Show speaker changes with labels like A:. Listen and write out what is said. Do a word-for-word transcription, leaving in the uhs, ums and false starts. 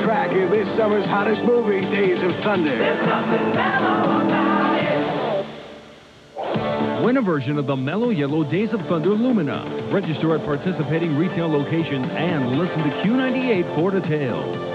A: track in this summer's hottest movie, Days of Thunder. There's something mellow about it.
B: Win a version of the Mellow Yellow Days of Thunder Lumina. Register at participating retail locations and listen to Q ninety-eight for details.